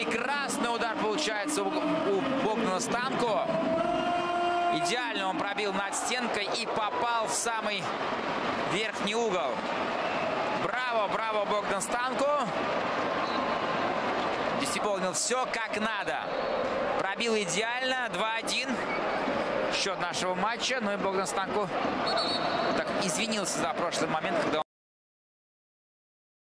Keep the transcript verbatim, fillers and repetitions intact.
Прекрасный удар получается у, у Богдана Станко. Идеально он пробил над стенкой и попал в самый верхний угол. Браво, браво, Богдан Станко. Исполнил все как надо. Пробил идеально. два один. Счет нашего матча. Ну и Богдан Станко так извинился за прошлый момент, когда он